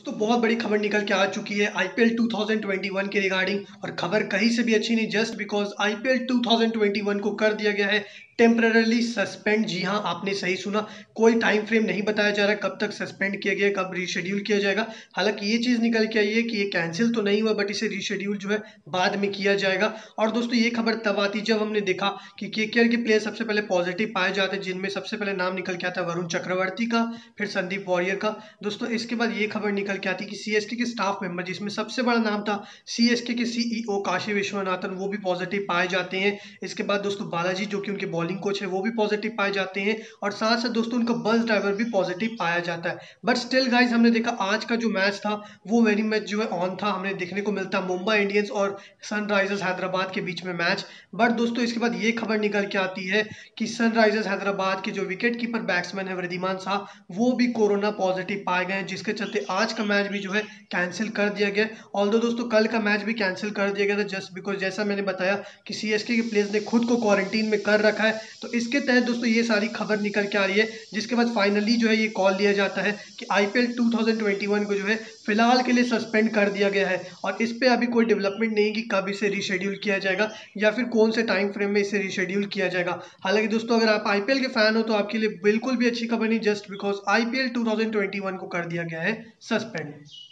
तो बहुत बड़ी खबर निकल के आ चुकी है आईपीएल 2021 के रिगार्डिंग। और खबर कहीं से भी अच्छी नहीं, जस्ट बिकॉज आईपीएल 2021 को कर दिया गया है टेम्पररली सस्पेंड। जी हाँ, आपने सही सुना, कोई टाइम फ्रेम नहीं बताया जा रहा कब तक सस्पेंड किया गया, कब रीशेड्यूल किया जाएगा। हालांकि ये चीज़ निकल के आई है कि ये कैंसिल तो नहीं हुआ, बट इसे रीशेड्यूल जो है बाद में किया जाएगा। और दोस्तों ये खबर तब आती जब हमने देखा कि केकेआर के प्लेयर सबसे पहले पॉजिटिव पाए जाते, जिनमें सबसे पहले नाम निकल के आता वरुण चक्रवर्ती का, फिर संदीप वॉरियर का। दोस्तों इसके बाद ये खबर निकल के आती कि सीएसके के स्टाफ मेंबर, जिसमें सबसे बड़ा नाम था सीएसके के सीईओ काशी विश्वनाथन, वो भी पॉजिटिव पाए जाते हैं। इसके बाद दोस्तों बालाजी, जो कि उनके बॉलिंग कोच है, वो भी पॉजिटिव पाए जाते हैं। और साथ साथ दोस्तों उनका बस ड्राइवर भी पॉजिटिव पाया जाता है। बट स्टिल गाइज, हमने देखा आज का जो मैच था वो वेरी मैच जो है ऑन था। हमें देखने को मिलता मुंबई इंडियंस और सनराइजर्स हैदराबाद के बीच में मैच। बट दोस्तों इसके बाद ये खबर निकल के आती है कि सनराइजर्स हैदराबाद के जो विकेट कीपर बैट्समैन है वृद्धिमान शाह, वो भी कोरोना पॉजिटिव पाए गए हैं, जिसके चलते आज का मैच भी जो है कैंसिल कर दिया गया। ऑल्दो दोस्तों कल का मैच भी कैंसिल कर दिया गया था, जस्ट बिकॉज जैसा मैंने बताया कि सीएसके के प्लेयर्स ने खुद को क्वारंटीन में कर रखा है। तो इसके तहत दोस्तों ये सारी खबर निकल के आ रही है, जिसके बाद फाइनली जो है ये कॉल लिया जाता है कि आईपीएल 2021 को जो है फिलहाल के लिए सस्पेंड कर दिया गया है। और इस पे अभी कोई डेवलपमेंट नहीं कि कब इसे रीशेड्यूल किया जाएगा या फिर कौन से टाइम फ्रेम में इसे रीशेड्यूल किया जाएगा। हालांकि दोस्तों अगर आप आईपीएल के फैन हो तो आपके लिए बिल्कुल भी अच्छी खबर नहीं, जस्ट बिकॉज आईपीएल 2021 को कर दिया गया है सस्पेंड।